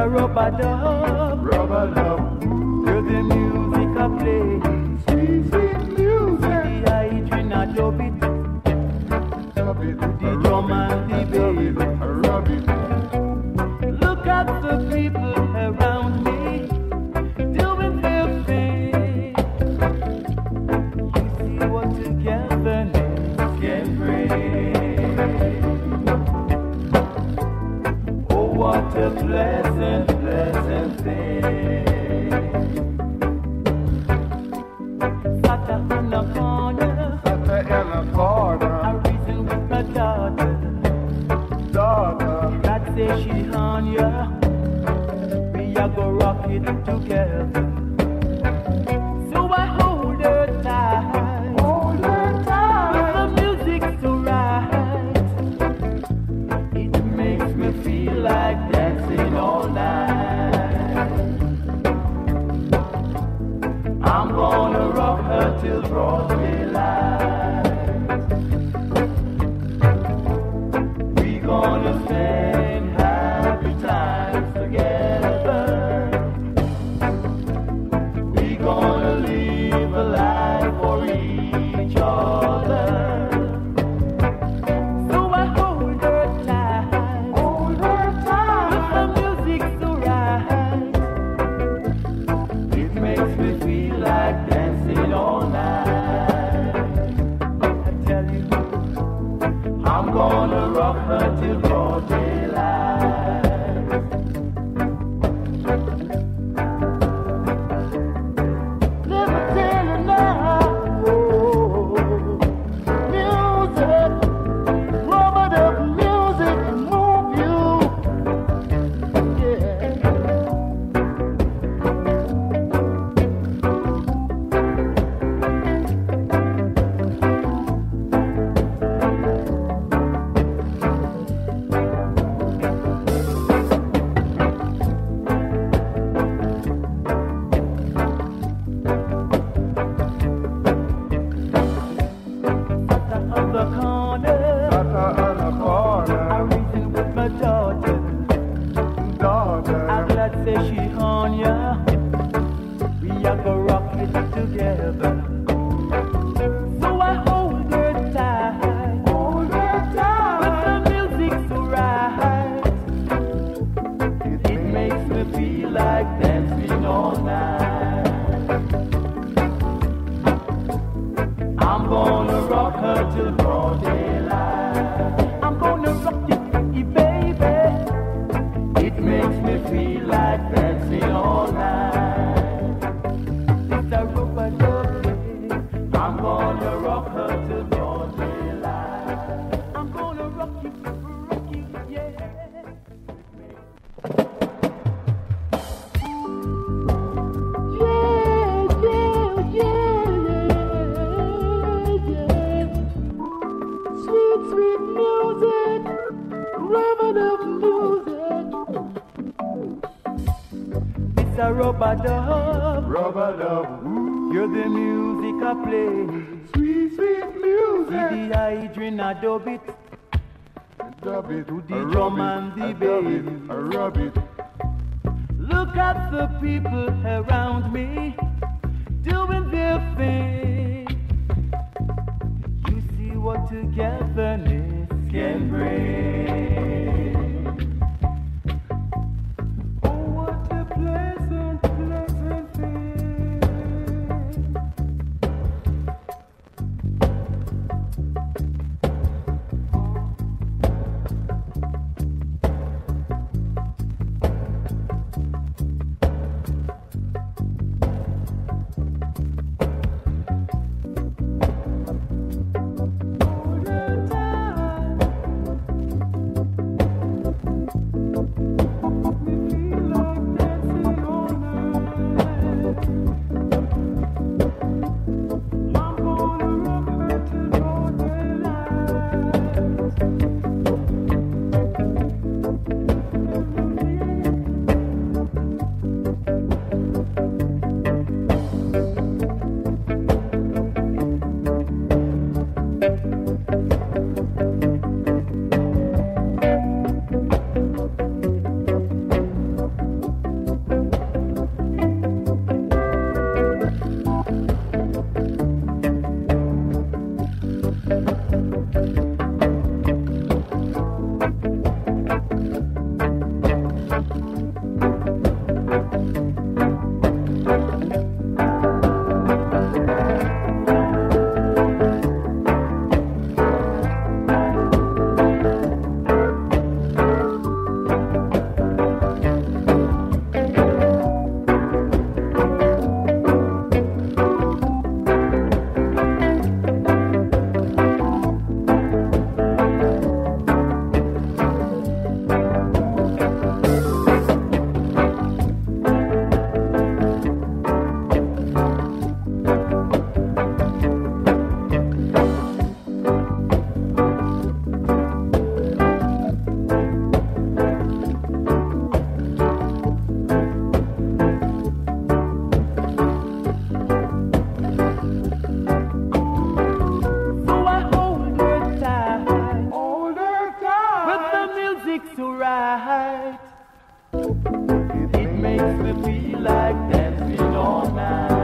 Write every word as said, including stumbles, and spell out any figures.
rub-a-dub, rub-a-dub. Hear the music I play, Sweet, sweet music. the hydrant I dub it, Rub it, the drum and the bass. rub it. Look at the people around me, doing their thing. You see what togetherness can bring. Oh, what a pleasant, pleasant thing. Sat in the corner, Sat in the corner. I reason with my daughter. Daughter. God say she on ya, we a go rock it together. So I hold her tight, Hold her tight. with the music so right. It makes me feel like dancing all night. I'm gonna rock her till broad daylight. We gonna spend happy times together. We gonna live a life for each other. So I hold her tight, Hold her tight. with the music so right. It makes me feel like dancing all night. I tell you, I'm gonna rock her till broad daylight. Let me tell you now, oh, music, rub-a-dub music can move you, yeah. On the corner, Sat in the I corner. reason with my daughter. Daughter. I'm glad say she on ya. We a go rock it together. So I hold her tight, Hold her with tight. the music so right. It makes me feel like dancing all night. I'm gonna rock her till broad daylight. I'm gonna rock you, baby. It makes me feel like dancing all night. It's a rub-a-dub day. I'm gonna rock her till broad daylight. I'm gonna rock you, rock you, yeah. Yeah, yeah, yeah, yeah. Sweet, sweet music, rub-a-dub music. It's a rub-a-dub, Rub-a-dub. hear the music I play. Sweet, sweet music. The hydrant I dub it, Rub it. to the drum and the Rub it. bass. Rub it. Look at the people around me, doing their thing. You see what togetherness can bring. Oh, what a pleasant, pleasant thing. Hold her tight. music's so right. It makes me feel like dancing all night.